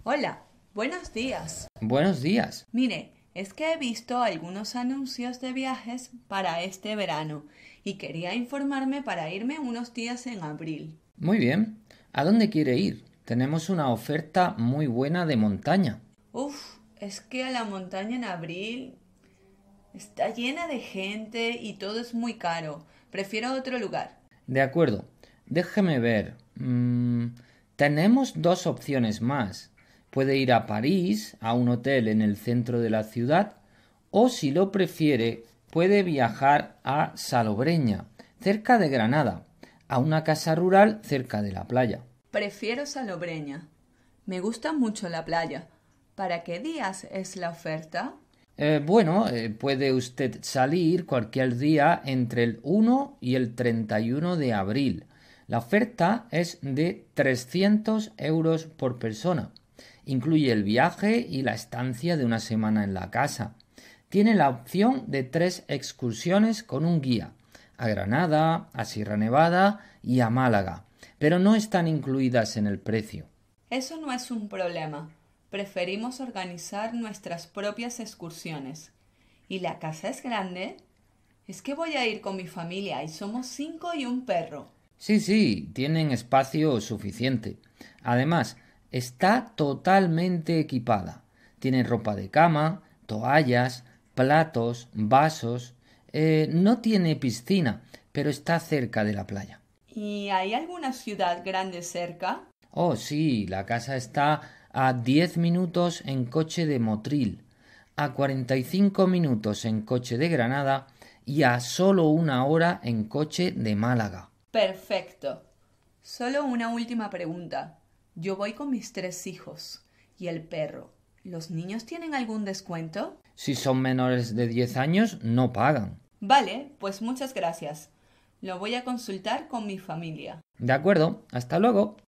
Hola, buenos días. Buenos días. Mire, es que he visto algunos anuncios de viajes para este verano y quería informarme para irme unos días en abril. Muy bien. ¿A dónde quiere ir? Tenemos una oferta muy buena de montaña. Uf, es que la montaña en abril está llena de gente y todo es muy caro. Prefiero otro lugar. De acuerdo. Déjeme ver. Tenemos dos opciones más. Puede ir a París, a un hotel en el centro de la ciudad, o si lo prefiere, puede viajar a Salobreña, cerca de Granada, a una casa rural cerca de la playa. Prefiero Salobreña. Me gusta mucho la playa. ¿Para qué días es la oferta? Puede usted salir cualquier día entre el 1 y el 31 de abril. La oferta es de 300 euros por persona. Incluye el viaje y la estancia de una semana en la casa. Tiene la opción de 3 excursiones con un guía, a Granada, a Sierra Nevada y a Málaga, pero no están incluidas en el precio. Eso no es un problema. Preferimos organizar nuestras propias excursiones. ¿Y la casa es grande? Es que voy a ir con mi familia y somos 5 y un perro. Sí, tienen espacio suficiente. Además, está totalmente equipada. Tiene ropa de cama, toallas, platos, vasos. No tiene piscina, pero está cerca de la playa. ¿Y hay alguna ciudad grande cerca? Oh, sí, la casa está a 10 minutos en coche de Motril, a 45 minutos en coche de Granada y a solo una hora en coche de Málaga. Perfecto. Solo una última pregunta. Yo voy con mis 3 hijos y el perro. ¿Los niños tienen algún descuento? Si son menores de 10 años, no pagan. Vale, pues muchas gracias. Lo voy a consultar con mi familia. De acuerdo, hasta luego.